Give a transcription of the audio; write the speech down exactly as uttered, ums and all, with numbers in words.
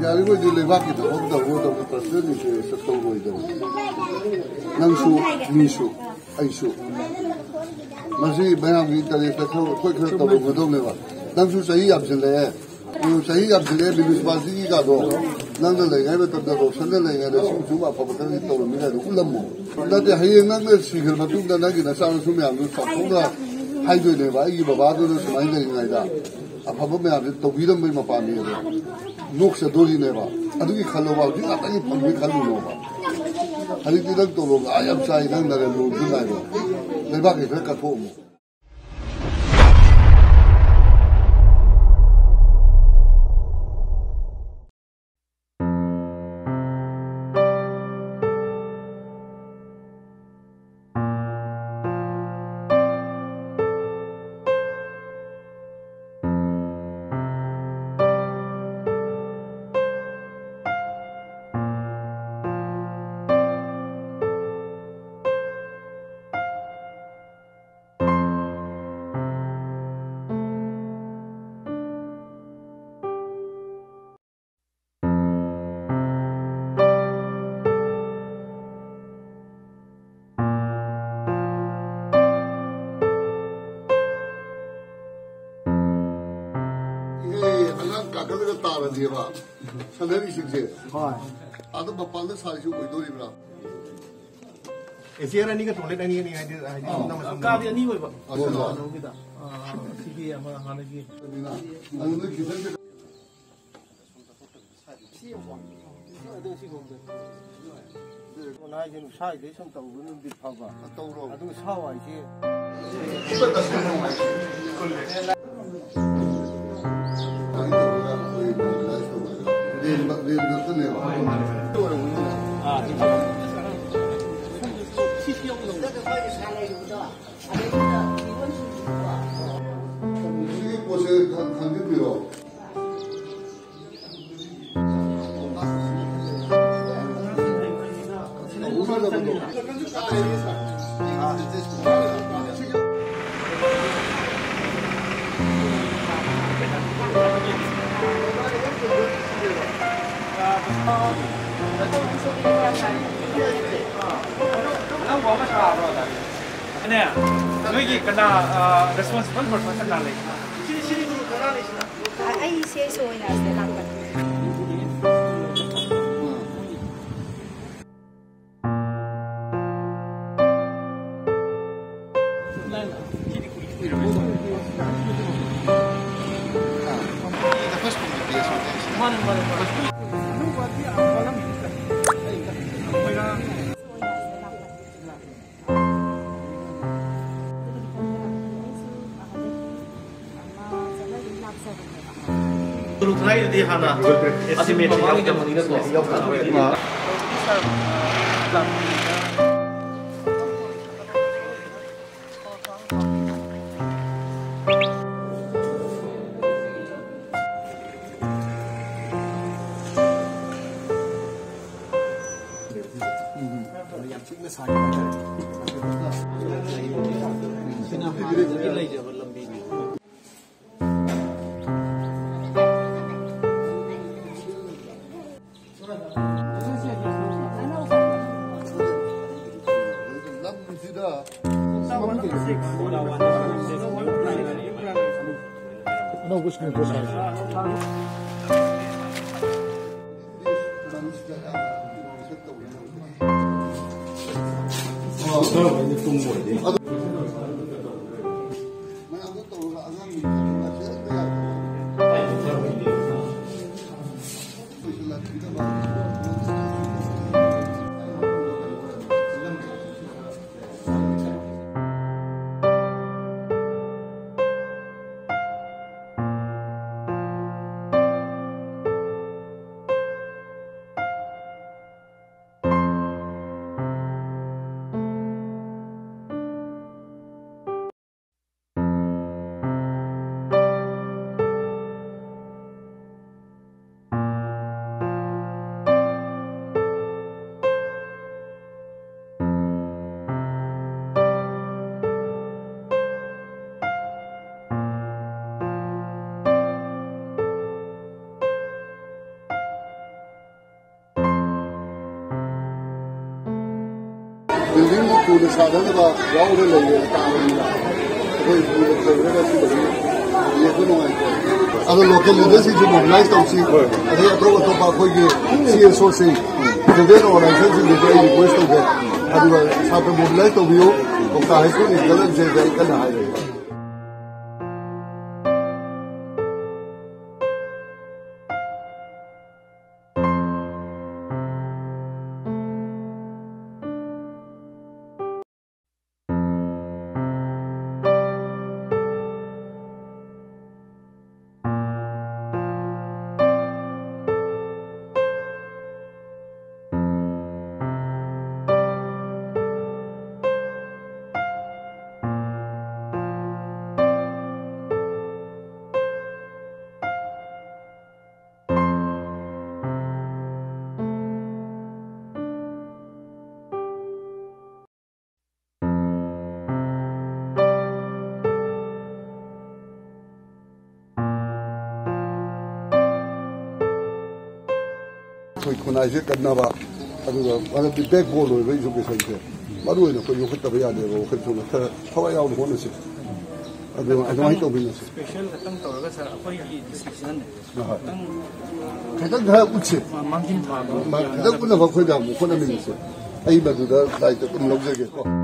यार वो जो लेवा की तो हम तो वो तो पर्सनली से सब तो वो इधर नंगशु मीशु ऐशु मज़े बयान भी तरह से तो कोई कोई तो वो तो लेवा नंगशु सही आप चले हैं वो सही आप चले बिल्कुल बाजी का दो नंग लेंगे वे तो तो संग लेंगे तो सिंह जुमा पपकर की तो मिला तो उलम मो ना तो है ये नंग सीखर में तुम ना कि ना साल सुमे हम सब तो हाई जो लेवा ये बाबा तो समाई लेंगे ना अब हम में आप तो वीरम में मपानी है लोग से दो ही लेवा अभी खालो बाबू जी आता ही पंगे खालो लोगा हरी तीन तो लोग आयब साई नंग नरे लोग जुलाई लो लेवा के फिर कठो मो दिएगा सलरी शिक्षे हाँ आतो बप्पाल ने सारी चीज़ कोई दो रिबला ऐसे यार नहीं का टोले नहीं नहीं है काफी नहीं कोई बात ठीक है हमारा खाने की अनु किधर से ना जिन शायद ये सब तो उन्हें दिखावा तो रो अदु शावा इसे रेल रेल तो नहीं हुआ हाँ ये पोसे खाने भी हो ऊपर तो เนี่ยนุ้ยกี่กันนะ responsible person กันอะไรชี้ชี้ดูกันอะไรสินะไอ้เสียโซ่เนี่ยเสียหลักกัน Dulu terakhir di Hana, asimetri yang kita mengingat loh. No, which one goes on? the Southern about all the lady, other local leaders is mobilized on sea. I think I told about C S O C. The then organization is very request of it. And we have to mobilize the view of the high school is going to say very kind of highway. When I said Kanava, one of the backbone of education, but when you put the Yard or how I want to say. I don't like to be special. I don't have Uchi. I don't know what I'm going to say. I even do that like the